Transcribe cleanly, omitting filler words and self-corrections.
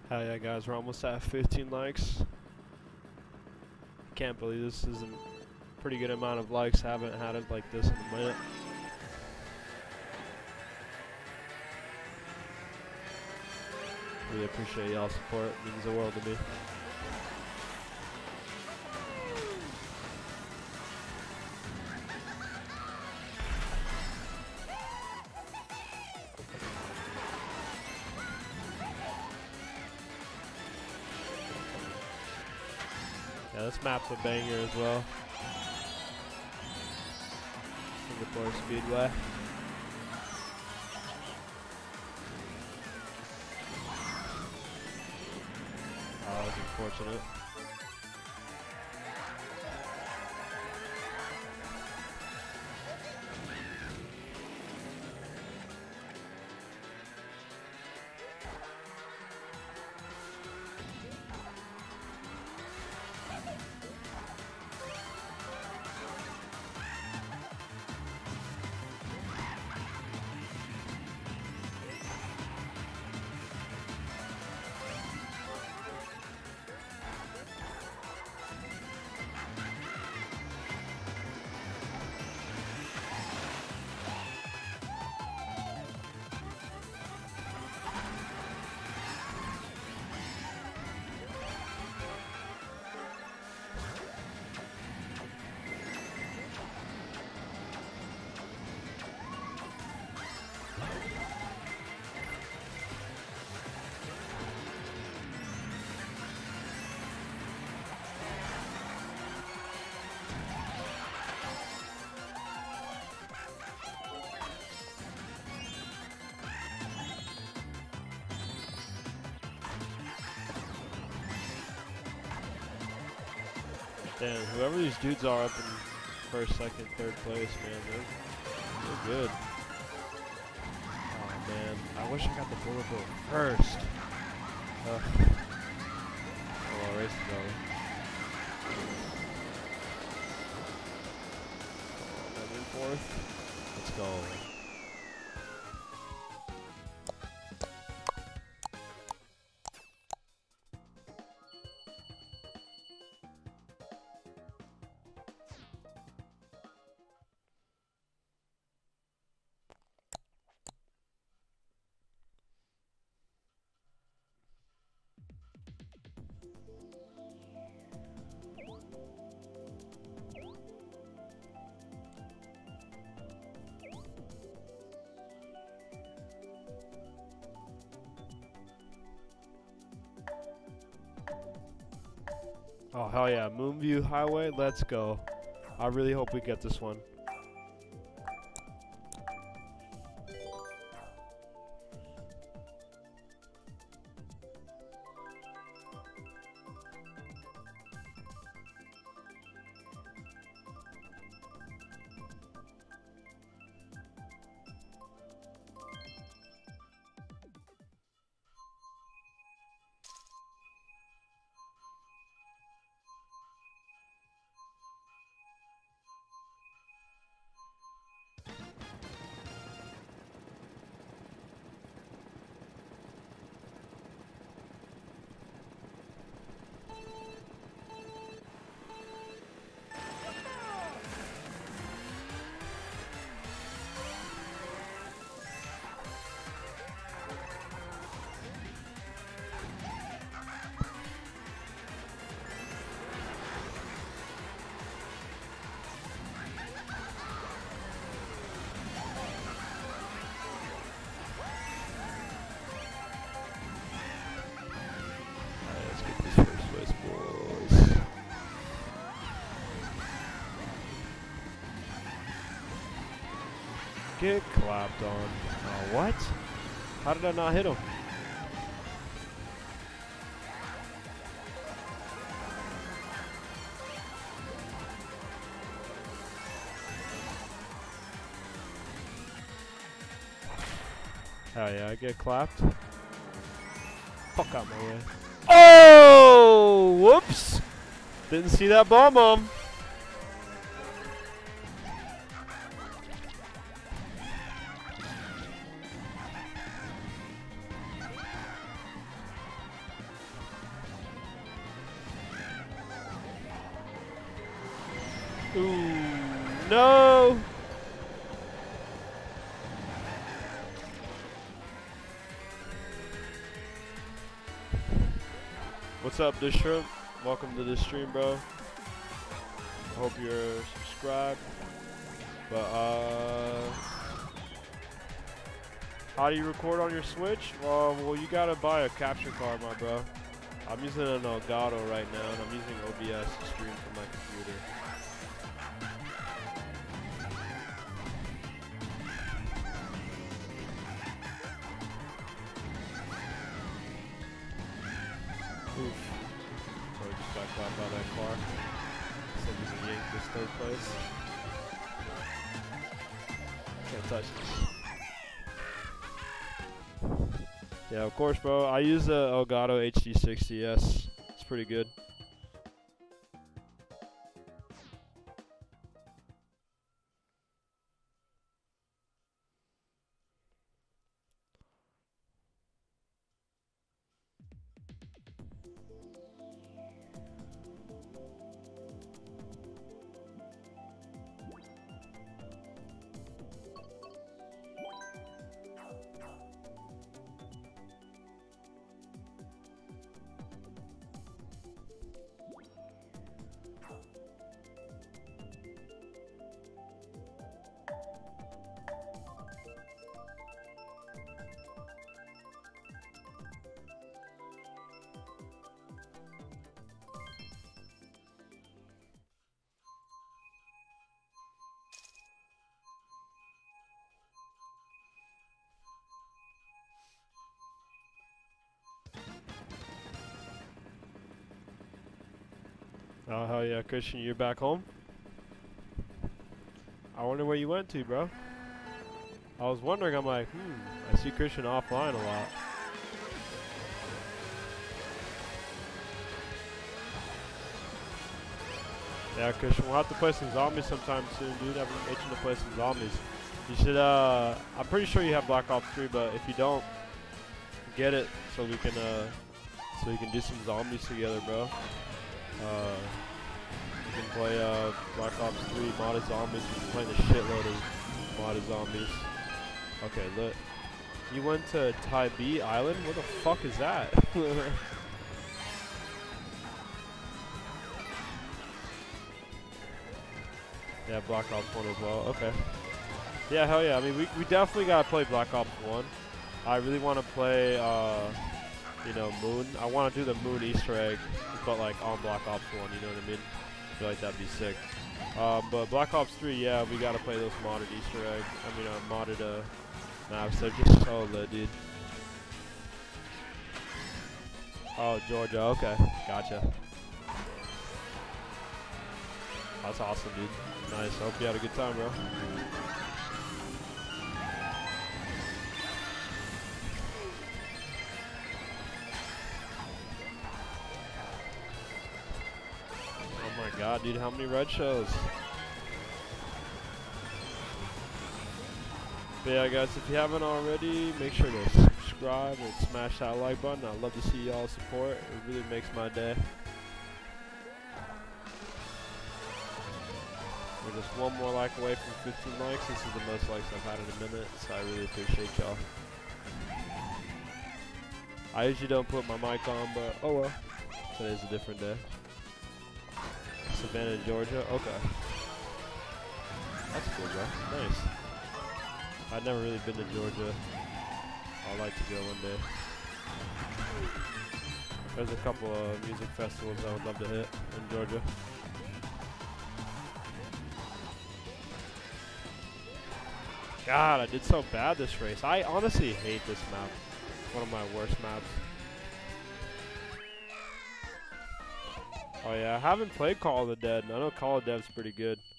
Hell yeah, guys, we're almost at 15 likes. Can't believe this is a pretty good amount of likes. Haven't had it like this in a minute. Really appreciate y'all's support. It means the world to me. Yeah, this map's a banger as well. Singapore Speedway. Oh, that was unfortunate. Damn, whoever these dudes are up in first, second, third place, man, they're good. Oh man, I wish I got the bullet bill first. Oh well, race is over. I'm in fourth. Let's go. Oh, hell yeah. Moonview Highway, let's go. I really hope we get this one. Get clapped on. Oh, what? How did I not hit him? Hell yeah, I get clapped. Fuck out my way. Oh! Whoops! Didn't see that bomb. Ooh, no! What's up, this shrimp? Welcome to the stream, bro. I hope you're subscribed. But how do you record on your Switch? Well, you gotta buy a capture card, my bro. I'm using an Elgato right now, and I'm using OBS to stream from my computer. Oof. So I just got caught by that car. Somebody's yanked this third place. Can't touch this. Yeah, of course, bro. I use the Elgato HD60S. It's pretty good. Oh, hell yeah, Christian, you're back home? I wonder where you went to, bro. I was wondering, I'm like, I see Christian offline a lot. Yeah, Christian, we'll have to play some zombies sometime soon, dude. I've been itching to play some zombies. You should, I'm pretty sure you have Black Ops 3, but if you don't, get it so we can do some zombies together, bro. You can play Black Ops 3 modded zombies. You can play a shitload of modded zombies. Okay, look. You went to Tybee Island? What the fuck is that? Yeah, Black Ops 1 as well. Okay. Yeah, hell yeah. I mean, we definitely gotta play Black Ops 1. I really want to play, you know, Moon. I want to do the Moon Easter egg, but like on Black Ops 1, you know what I mean? I feel like that'd be sick. But Black Ops 3, yeah, we gotta play those modded Easter eggs. I mean, modded maps. They're just so lit, dude. Oh, Georgia. Okay, gotcha. That's awesome, dude. Nice. I hope you had a good time, bro. Oh my god, dude, how many red shows? But yeah, guys, if you haven't already, make sure to subscribe and smash that like button. I'd love to see y'all support. It really makes my day. We're just one more like away from 15 likes. This is the most likes I've had in a minute, so I really appreciate y'all. I usually don't put my mic on, but oh well. Today's a different day. Savannah, Georgia. Okay. That's cool, bro. Nice. I've never really been to Georgia. I'd like to go one day. There's a couple of music festivals I would love to hit in Georgia. God, I did so bad this race. I honestly hate this map. It's one of my worst maps. Oh yeah, I haven't played Call of the Dead. I know Call of the Dead's pretty good.